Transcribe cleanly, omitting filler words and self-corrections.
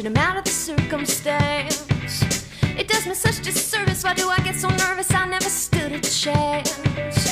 pushing him out of the circumstance. It does me such disservice. Why do I get so nervous? I never stood a chance.